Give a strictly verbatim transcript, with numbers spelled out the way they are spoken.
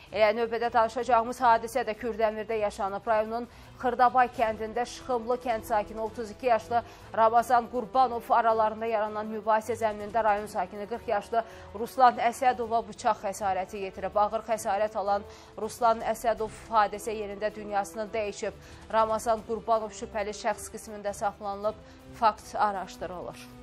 Elə növbədə danışacağımız hadisə də Kürdəmirdə yaşanıb. Rayonun Xırdabay kəndində Şıxımlı kənd sakini otuz iki yaşlı Ramazan Qurbanov aralarında yaranan mübahisə zəminində rayon sakini qırx yaşlı Ruslan Əsədova bıçaq xəsarəti yetirib. Ağır xəsarət alan Ruslan Əsədov hadisə yerində dünyasını dəyişib. Ramazan Qurbanov şübhəli şəxs qismində saxlanılıb, fakt araşdırılır.